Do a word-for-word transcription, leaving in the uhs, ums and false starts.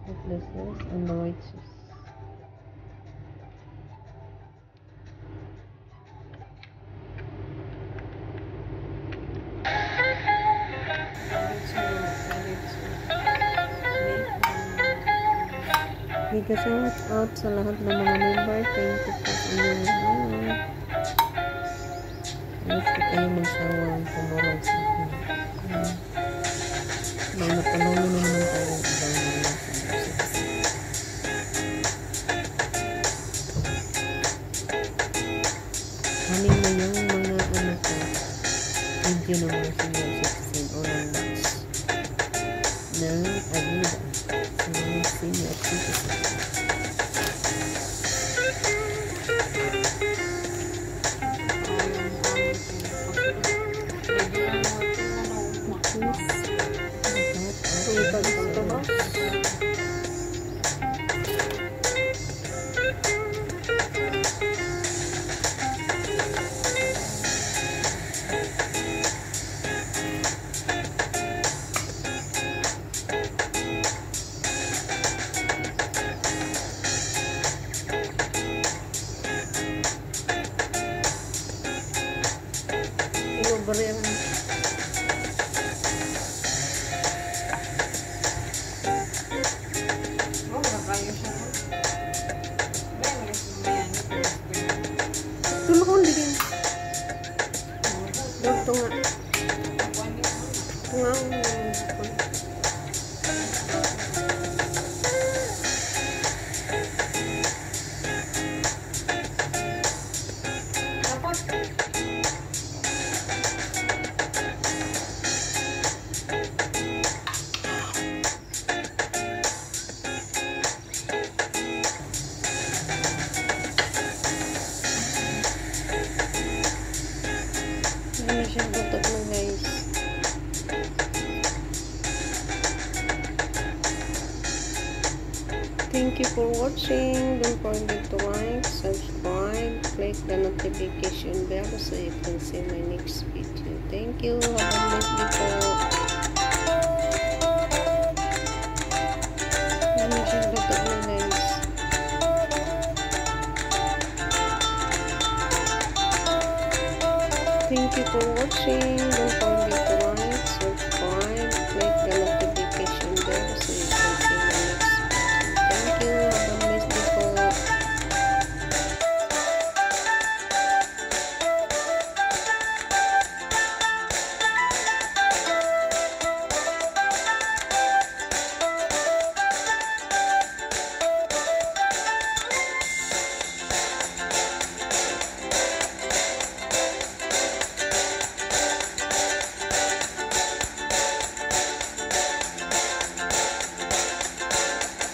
At least this and the white sauce. Bigger shout out sa lahat ng mga member. Thank you po sa inyong lahat. Alas ko kayo magsawang tumulong sa akin. Hmm. May napalalo na naman tayo ng ibang mga haning na yung mga ano ko video ng mga senior citizen o ng box ng ayuda sa mga senior citizen. Barang oh, nakayo siya mo. Tulungan din. Dito nga. Tunga. Ano siyang butot mo guys. Thank you for watching. Don't forget to like, subscribe, click the notification bell so you can see my next video. Thank you. Have a nice day po. Ano siyang butot mo guys. Thank you for watching. Don't forget